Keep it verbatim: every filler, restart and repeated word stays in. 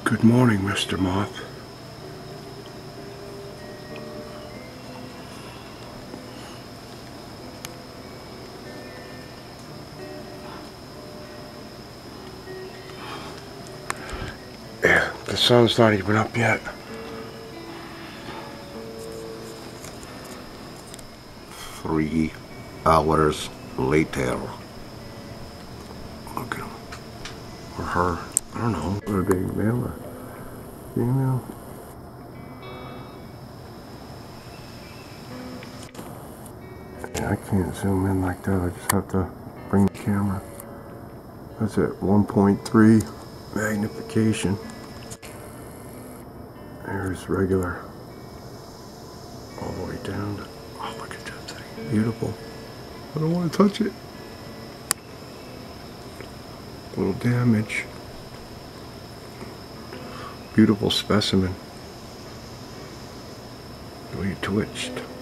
Good morning, Mister Moth. Yeah, the sun's not even up yet. Three hours later. Look at him. Or her. I don't know. Are they male or female? Yeah, I can't zoom in like that. I just have to bring the camera. That's at one point three magnification. There's regular. All the way down to, oh, look at that thing. Beautiful. I don't want to touch it. A little damage. Beautiful specimen. The way it twitched.